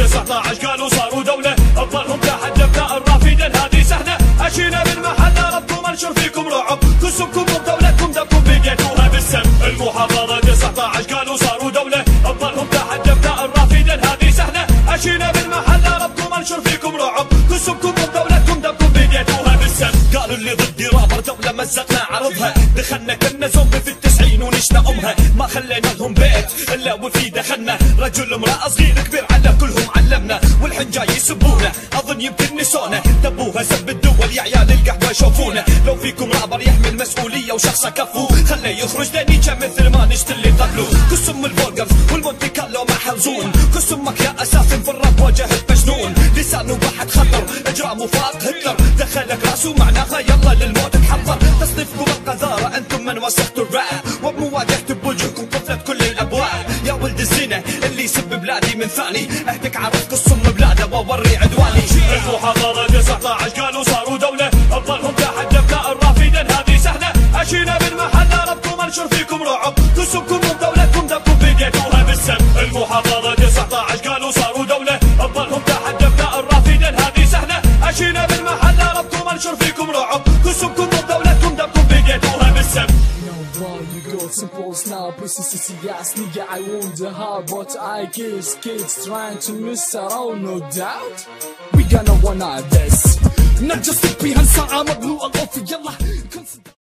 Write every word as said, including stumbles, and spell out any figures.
تسعة عشر قالوا صاروا دولة أبطالهم تحت ابناء الرافدين هذه سهلة. عشينا بالمحل ربكم انشر فيكم رعب كسبكم ودولتكم دبكم بقيتوها بالسم. المحافظة تسعة عشر قالوا صاروا دولة أبطالهم تحت ابناء الرافدين هذه سهلة. عشينا بالمحل ربكم انشر فيكم رعب كسبكم ودولتكم دبكم بقيتوها بالسم. قالوا اللي ضدي رابر دولة مزقنا عرضها دخلنا كنا زومبي في التسعين ونشنا امها ما خلينا لهم بيت الا وفي دخلنا رجل امرأة صغير كبير على كلهم علمنا والحين جاي يسبونا اظن يمكن نسونا دبوها سب الدول يا عيال القهوة شوفونا. لو فيكم رابر يحمل مسؤولية وشخصه كفو خليه يخرج لنيجا مثل ما نشتلي قبله. كسم البرجرز والمونتي كارلو ما حرزون كسمك يا اساسا في الراب واجهت مجنون لسانه واحد خطر اجرامه فاق هتلر دخلك راسه معناها يلا للموت تحضر. تصنيفكم القذارة انتم من وسختوا الراب وبمواجهة بوجهكم قفلت كل الابواب. يا ولد الزنا اللي يسب بلادي من ثاني اهتك عرفت قصم بلاده واوري عدواني. المحافظة تسعة عشر قالوا صاروا دولة ابطالهم تحت ابناء الرافدين هذه سهلة. عشينا بالمحل ربكم انشر فيكم رعب كسبكم ودولتكم دبكم بقيتوها بالسم. المحافظة تسعة عشر قالوا صاروا دولة ابطالهم تحت ابناء الرافدين هذه سهلة. عشينا بالمحل ربكم انشر فيكم رعب كسبكم ودولتكم دبكم بقيتوها بالسم. Simple now, pussy sissy ass nigga, I wonder how, but I guess kids trying to miss around, no doubt. We gonna wanna this. Not just behind ساعة مبلوءة الأوفي يلا